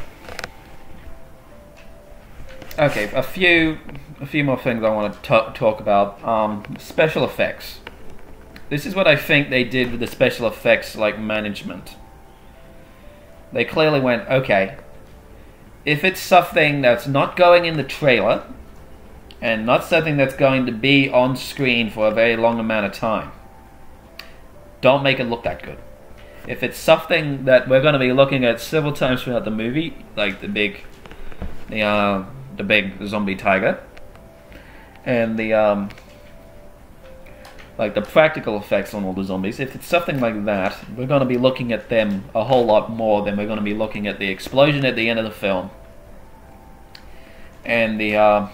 Okay, a few... a few more things I want to talk about. Um, special effects. This is what I think they did with the special effects, like, management. They clearly went, okay, if it's something that's not going in the trailer, and not something that's going to be on screen for a very long amount of time, don't make it look that good. If it's something that we're going to be looking at several times throughout the movie, like the big, the, uh, the big zombie tiger, and the, um... like the practical effects on all the zombies, if it's something like that, we're going to be looking at them a whole lot more than we're going to be looking at the explosion at the end of the film. And the, uh...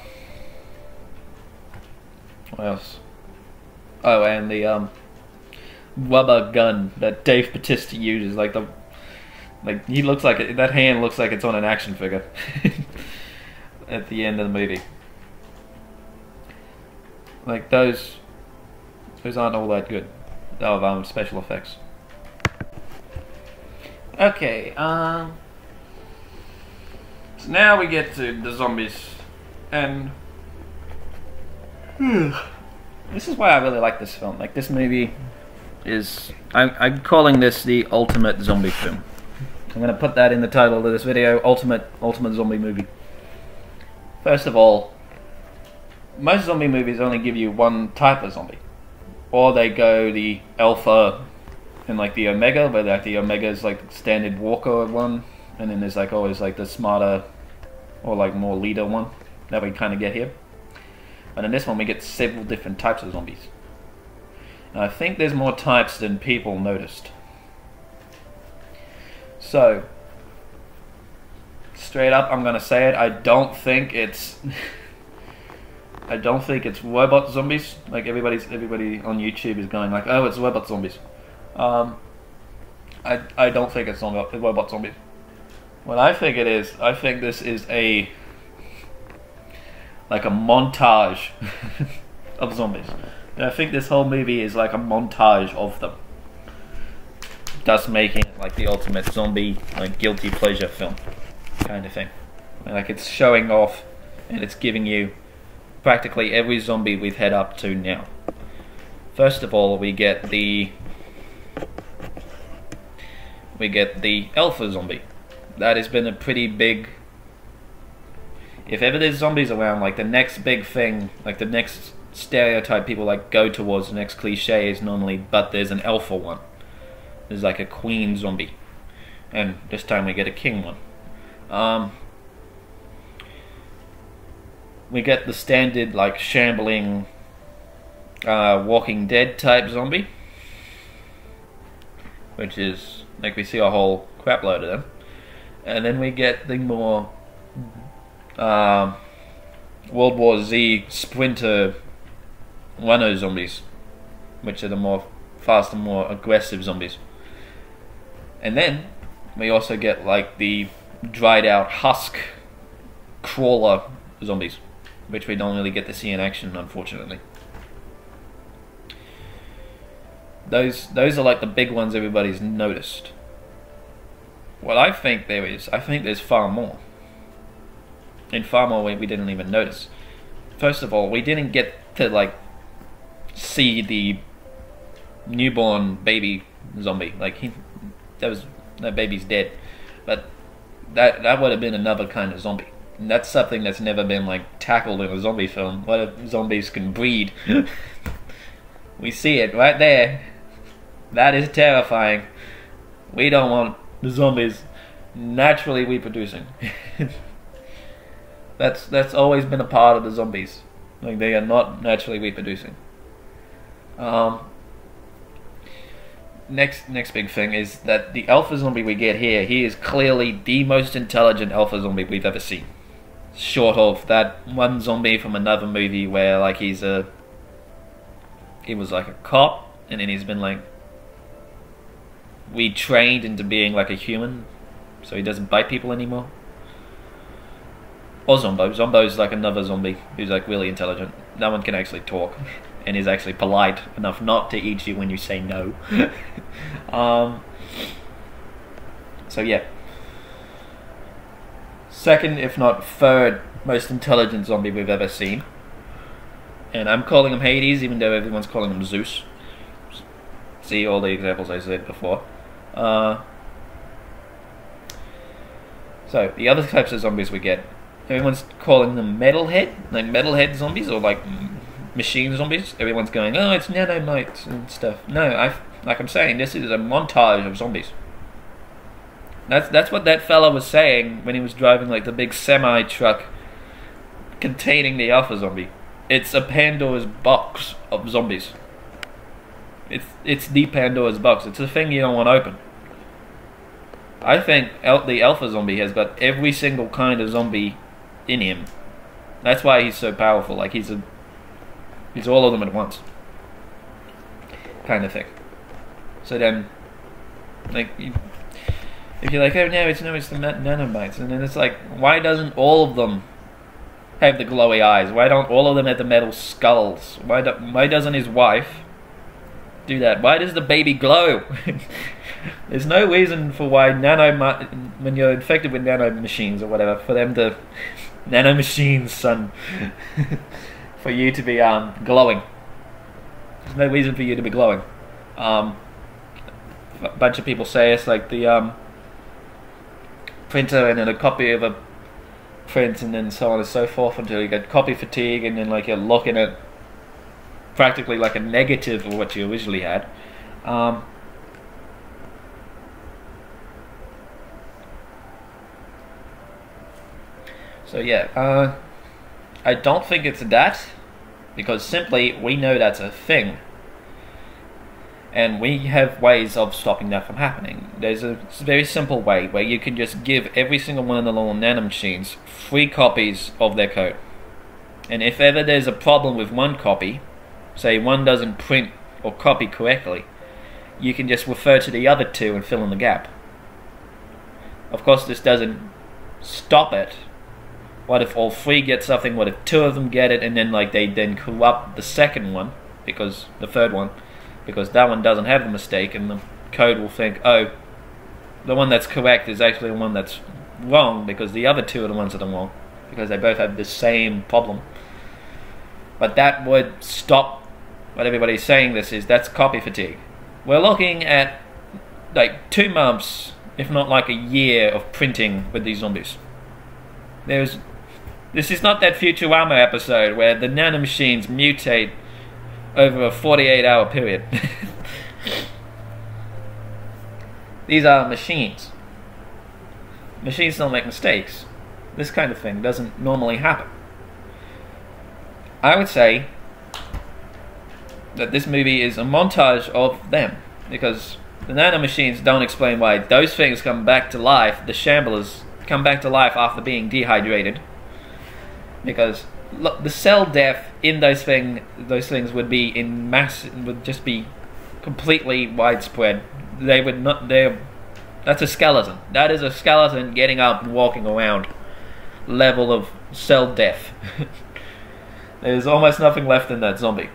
what else? Oh, and the, um... rubber gun that Dave Bautista uses, like the... like, he looks like, it, that hand looks like it's on an action figure. At the end of the movie. Like, those... those aren't all that good of um, special effects. Okay, um... so now we get to the zombies, and... this is why I really like this film. Like, this movie is... I'm, I'm calling this the ultimate zombie film. I'm going to put that in the title of this video, Ultimate, Ultimate Zombie Movie. First of all, most zombie movies only give you one type of zombie. Or they go the alpha and like the omega, where like the omega is like the standard walker one, and then there's like always like the smarter or like more leader one that we kind of get here. But in this one we get several different types of zombies. And I think there's more types than people noticed. So, straight up, I'm gonna say it. I don't think it's. I don't think it's robot zombies. Like everybody's, everybody on YouTube is going like, "Oh, it's robot zombies." Um, I I don't think it's robot zombies. What I think it is, I think this is a like a montage of zombies. And I think this whole movie is like a montage of them, thus making it like the ultimate zombie, like guilty pleasure film kind of thing. Like it's showing off and it's giving you practically every zombie we've had up to now. First of all, we get the we get the alpha zombie. That has been a pretty big. If ever there's zombies around, like the next big thing, like the next stereotype people like go towards, the next cliche is normally, but there's an alpha one. There's like a queen zombie, and this time we get a king one. Um, we get the standard like shambling uh, Walking Dead type zombie, which is like we see a whole crap load of them. And then we get the more uh, World War Z sprinter runner zombies, which are the more faster, more aggressive zombies. And then we also get like the dried out husk crawler zombies, which we don't really get to see in action, unfortunately. Those those are like the big ones everybody's noticed. What I think there is, I think there's far more. And far more we, we didn't even notice. First of all, we didn't get to like see the newborn baby zombie. Like he, that was that baby's dead, but that that would have been another kind of zombie. And that's something that's never been like tackled in a zombie film. What if zombies can breed? We see it right there. That is terrifying. We don't want the zombies naturally reproducing. that's that's always been a part of the zombies. Like they are not naturally reproducing. Um, next next big thing is that the alpha zombie we get here, he is clearly the most intelligent alpha zombie we've ever seen. Short of that one zombie from another movie where like he's a he was like a cop and then he's been like retrained into being like a human, so he doesn't bite people anymore. Or Zombo. Zombo's like another zombie who's like really intelligent. That one can actually talk and is actually polite enough not to eat you when you say no. um, so yeah. Second, if not third, most intelligent zombie we've ever seen. And I'm calling him Hades, even though everyone's calling him Zeus. See all the examples I said before. Uh, so, the other types of zombies we get, everyone's calling them metalhead, like metalhead zombies, or like machine zombies. Everyone's going, oh, it's nanomites and stuff. No, I, like I'm saying, this is a montage of zombies. That's that's what that fella was saying when he was driving like the big semi truck containing the alpha zombie. It's a Pandora's box of zombies. It's it's the Pandora's box. It's a thing you don't want to open. I think el the alpha zombie has got every single kind of zombie in him. That's why he's so powerful. Like he's a he's all of them at once, kind of thing. So then, like, you, if you're like, oh no, it's no, it's the nanobites, and then it's like, why doesn't all of them have the glowy eyes? Why don't all of them have the metal skulls? Why do, why doesn't his wife do that? Why does the baby glow? There's no reason for why nano when you're infected with nano machines or whatever, for them to nano machines, son, for you to be um glowing. There's no reason for you to be glowing. Um, a bunch of people say it's like the um printer and then a copy of a print and then so on and so forth until you get copy fatigue and then like you're looking at practically like a negative of what you originally had. Um, so yeah, uh, I don't think it's that. because simply we know that's a thing. And we have ways of stopping that from happening. There's a very simple way where you can just give every single one of the little nanomachines free copies of their code. And if ever there's a problem with one copy, say one doesn't print or copy correctly, you can just refer to the other two and fill in the gap. Of course, this doesn't stop it. What if all three get something? What if two of them get it and then like they then corrupt the second one, because the third one, because that one doesn't have the mistake, and the code will think, oh, the one that's correct is actually the one that's wrong, because the other two are the ones that are wrong, because they both have the same problem. But that would stop what everybody's saying this is, that's copy fatigue. We're looking at like two months, if not like a year of printing with these zombies. There's, this is not that Futurama episode where the nanomachines mutate over a forty-eight hour period. These are machines. Machines don't make mistakes. This kind of thing doesn't normally happen. I would say that this movie is a montage of them, because the nanomachines don't explain why those things come back to life, the shamblers come back to life after being dehydrated, because look, the cell death in those thing, those things would be in mass, would just be completely widespread. They would not. They, that's a skeleton. That is a skeleton getting up and walking around. Level of cell death. There's almost nothing left in that zombie.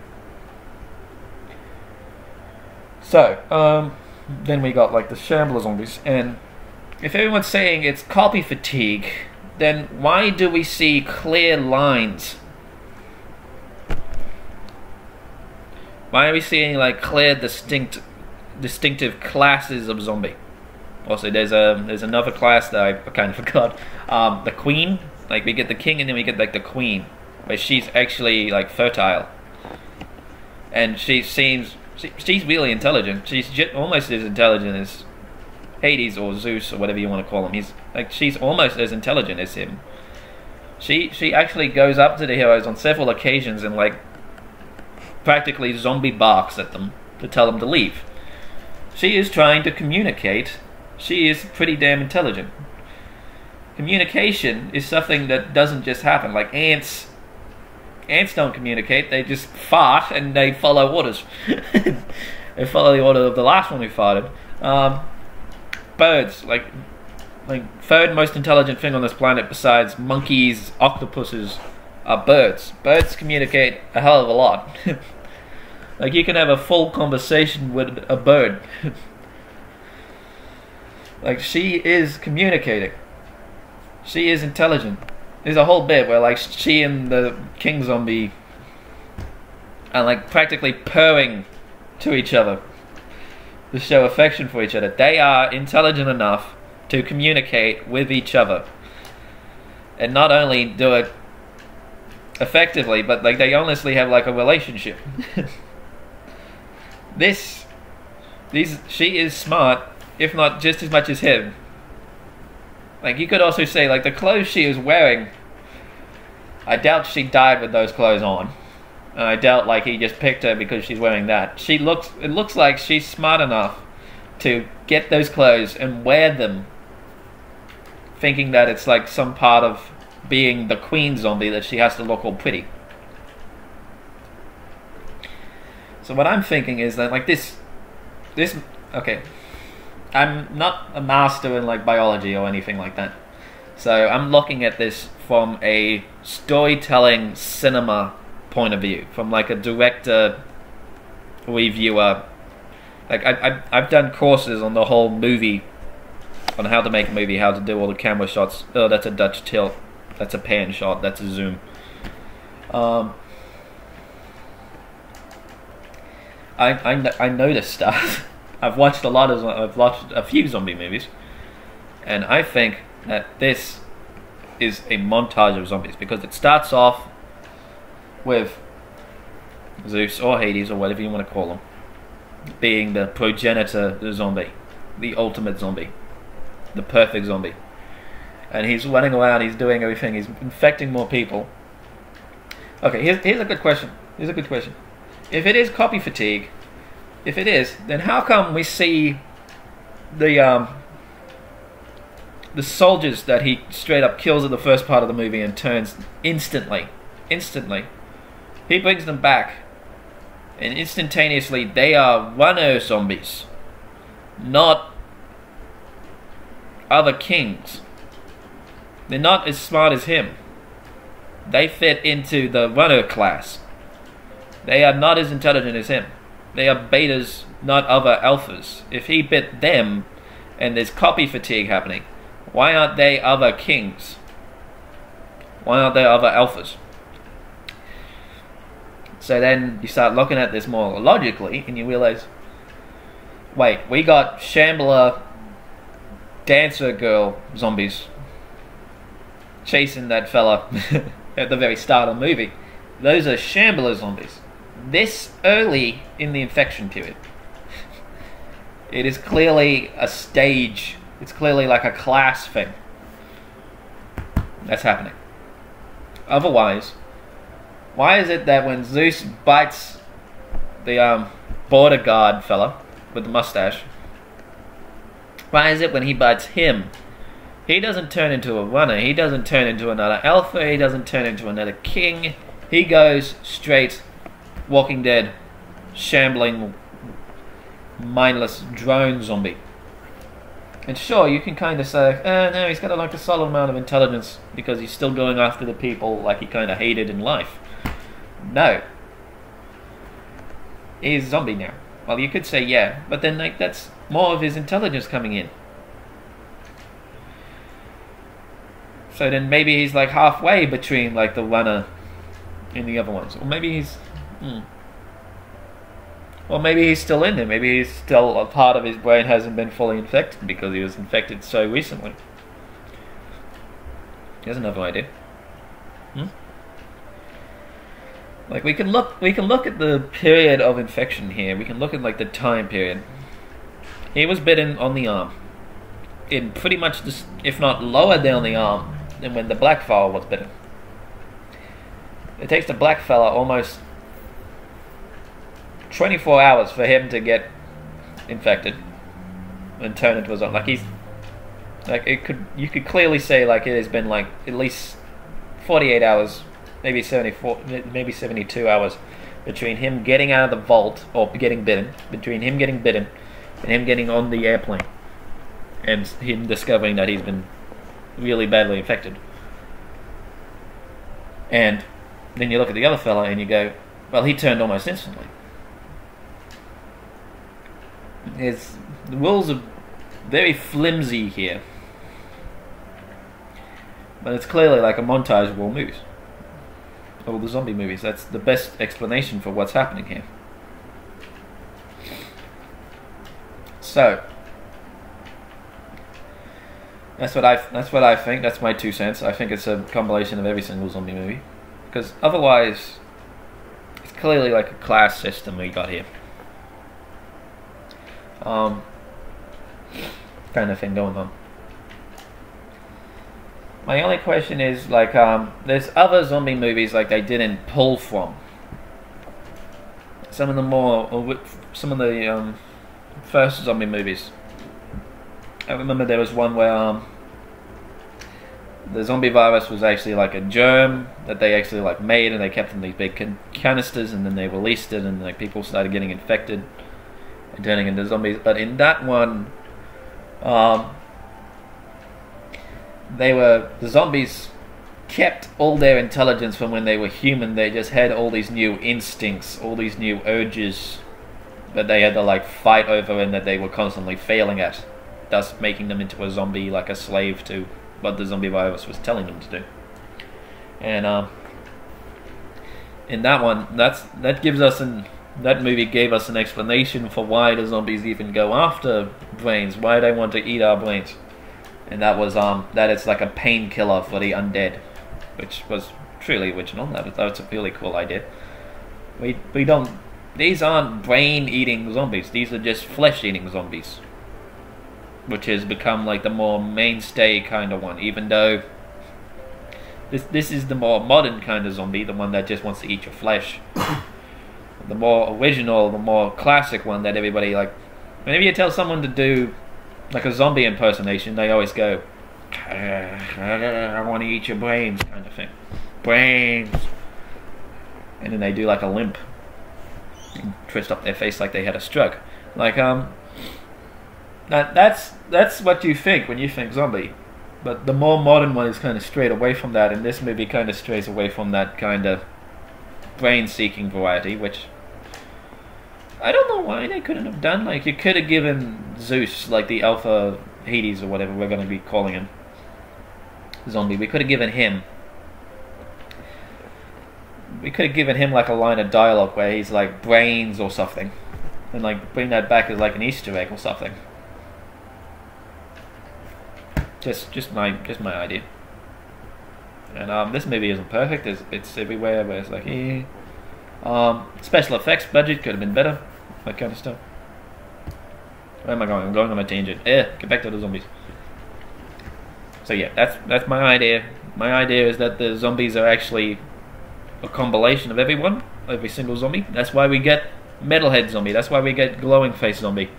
So, um, then we got like the shambler zombies, and if everyone's saying it's copy fatigue, then why do we see clear lines? Why are we seeing like clear, distinct, distinctive classes of zombie? Also, there's a there's another class that I kind of forgot. Um, the queen. Like we get the king, and then we get like the queen, where she's actually like fertile, and she seems she, she's really intelligent. She's j almost as intelligent as Hades or Zeus or whatever you want to call him. He's like she's almost as intelligent as him. She she actually goes up to the heroes on several occasions and like practically zombie barks at them to tell them to leave. She is trying to communicate. She is pretty damn intelligent. Communication is something that doesn't just happen. Like ants, ants don't communicate. They just fart and they follow orders. They follow the order of the last one who farted. Um, birds, like, like third most intelligent thing on this planet besides monkeys, octopuses, are birds. Birds communicate a hell of a lot. Like you can have a full conversation with a bird. Like she is communicating. She is intelligent. There's a whole bit where like she and the king zombie are like practically purring to each other to show affection for each other. They are intelligent enough to communicate with each other, and not only do it effectively, but like they honestly have like a relationship. This, these, she is smart, if not just as much as him. Like you could also say like the clothes she is wearing, I doubt she died with those clothes on. And I doubt like he just picked her because she's wearing that. She looks, it looks like she's smart enough to get those clothes and wear them, thinking that it's like some part of being the queen zombie that she has to look all pretty. So what I'm thinking is that like this, this, okay, I'm not a master in like biology or anything like that. So I'm looking at this from a storytelling cinema point of view, from like a director, reviewer. Like I, I, I've done courses on the whole movie, on how to make a movie, how to do all the camera shots. Oh, that's a Dutch tilt. That's a pan shot. That's a zoom. Um, I, I, I know this stuff. I've watched a lot of, I've watched a few zombie movies, and I think that this is a montage of zombies because it starts off with Zeus or Hades or whatever you want to call them being the progenitor, the zombie, the ultimate zombie, the perfect zombie, and he's running around, he's doing everything, he's infecting more people. Okay, here's here's a good question. Here's a good question. If it is copy fatigue, if it is, then how come we see the um, the soldiers that he straight up kills in the first part of the movie and turns instantly, instantly, he brings them back, and instantaneously they are runner zombies, not other kings. They're not as smart as him. They fit into the runner class. They are not as intelligent as him. They are betas, not other alphas. If he bit them, and there's copy fatigue happening, why aren't they other kings? Why aren't they other alphas? So then you start looking at this more logically, and you realize, wait, we got Shambler, dancer girl zombies chasing that fella at the very start of the movie. Those are Shambler zombies. This early in the infection period. It is clearly a stage. It's clearly like a class thing that's happening. Otherwise, why is it that when Zeus bites the um, border guard fella with the mustache, why is it when he bites him, he doesn't turn into a runner, he doesn't turn into another alpha, he doesn't turn into another king, he goes straight Walking Dead, shambling, mindless drone zombie. And sure, you can kind of say, oh no, he's got a, like a solid amount of intelligence because he's still going after the people like he kind of hated in life. No. He's a zombie now. Well, you could say yeah, but then like that's more of his intelligence coming in. So then maybe he's like halfway between like the runner and the other ones. Or maybe he's... Hmm. Or maybe he's still in there. Maybe he's still a part of his brain hasn't been fully infected because he was infected so recently. Here's another idea. Hmm? Like we can look, we can look at the period of infection here. We can look at like the time period. He was bitten on the arm, in pretty much this, if not lower down the arm than when the black fella was bitten. It takes the black fella almost twenty-four hours for him to get infected and turn into a zombie. Like he's, like it could, you could clearly say like it has been like at least forty-eight hours, maybe seventy-four, maybe seventy-two hours between him getting out of the vault or getting bitten, between him getting bitten and him getting on the airplane and him discovering that he's been really badly infected. And then you look at the other fella and you go, well, he turned almost instantly. It's, the rules are very flimsy here, but it's clearly like a montage of all movies, all the zombie movies. That's the best explanation for what's happening here. So that's what I that's what I think. That's my two cents. I think it's a compilation of every single zombie movie, because otherwise, it's clearly like a class system we got here. Um, kind of thing going on. My only question is like, um, there's other zombie movies like they didn't pull from. Some of the more, some of the um, first zombie movies. I remember there was one where um, the zombie virus was actually like a germ that they actually like made, and they kept in these big can canisters, and then they released it, and like people started getting infected and turning into zombies. But in that one, um, they were the zombies kept all their intelligence from when they were human. They just had all these new instincts, all these new urges that they had to like fight over, and that they were constantly failing at, thus making them into a zombie, like a slave to what the zombie virus was telling them to do. And um, in that one, that's that gives us an that movie gave us an explanation for why the zombies even go after brains, why they want to eat our brains, and that was um that it's like a painkiller for the undead, which was truly original. That was, that was a really cool idea. We we don't these aren't brain eating zombies. These are just flesh eating zombies, which has become like the more mainstay kind of one, even though This this is the more modern kind of zombie, the one that just wants to eat your flesh. The more original, the more classic one that everybody like. Whenever you tell someone to do like a zombie impersonation, they always go, "I want to eat your brains," kind of thing. Brains. And then they do like a limp, and twist up their face like they had a stroke. Like um, that that's that's what you think when you think zombie. But the more modern one is kind of strayed away from that, and this movie kind of strays away from that kind of brain-seeking variety, which I don't know why they couldn't have done. Like, you could have given Zeus, like the Alpha Hades or whatever we're going to be calling him, zombie, we could have given him, we could have given him like a line of dialogue where he's like, brains or something, and like bring that back as like an Easter egg or something. Just, just my, just my idea. And um, this movie isn't perfect. There's bits everywhere where it's like, eh. Um, special effects budget could have been better. That kind of stuff. Where am I going? I'm going on a tangent. Eh, get back to the zombies. So yeah, that's that's my idea. My idea is that the zombies are actually a compilation of everyone, every single zombie. That's why we get metalhead zombie. That's why we get glowing face zombie.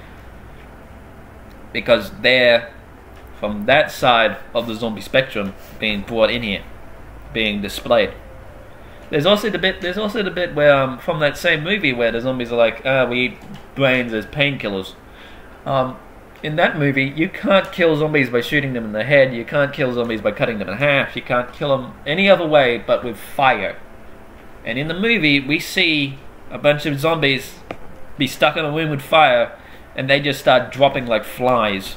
Because they're from that side of the zombie spectrum being brought in here, being displayed. There's also the bit. There's also the bit where, um, from that same movie, where the zombies are like, "Ah, we eat brains as painkillers." Um, in that movie, you can't kill zombies by shooting them in the head. You can't kill zombies by cutting them in half. You can't kill them any other way but with fire. And in the movie, we see a bunch of zombies be stuck in a room with fire, and they just start dropping like flies.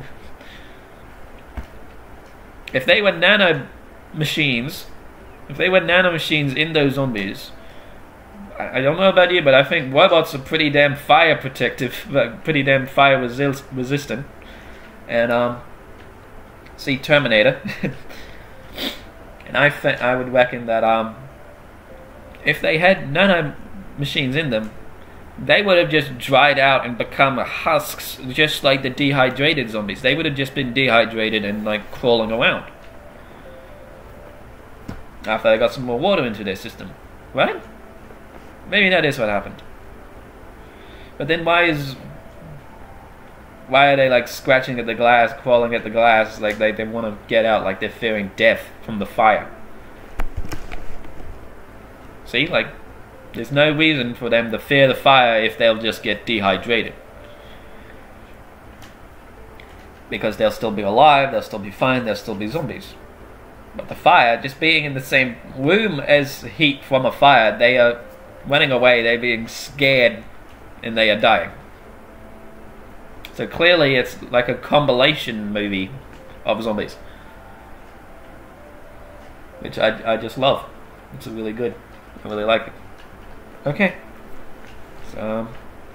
If they were nano machines, if they were nano machines in those zombies, I, I don't know about you, but I think robots are pretty damn fire protective, pretty damn fire resi resistant. And um, see Terminator, and I think I would reckon that um, if they had nano machines in them, they would have just dried out and become husks, just like the dehydrated zombies. They would have just been dehydrated and like crawling around after they got some more water into their system, right? Maybe that is what happened. But then why is why are they like scratching at the glass, crawling at the glass, like they, they want to get out, like they're fearing death from the fire? See, like, there's no reason for them to fear the fire if they'll just get dehydrated. Because they'll still be alive, they'll still be fine, they'll still be zombies. But the fire, just being in the same room as heat from a fire, they are running away, they're being scared, and they are dying. So clearly it's like a compilation movie of zombies. Which I, I just love. It's really good. I really like it. Okay, so um,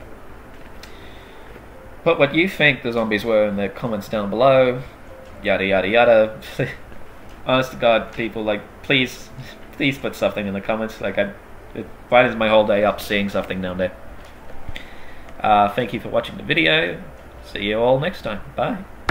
put what you think the zombies were in the comments down below. Yada yada yada. Honest to God, people, like, please, please put something in the comments. Like, I, it brightens my whole day up seeing something down there. Uh, thank you for watching the video. See you all next time. Bye.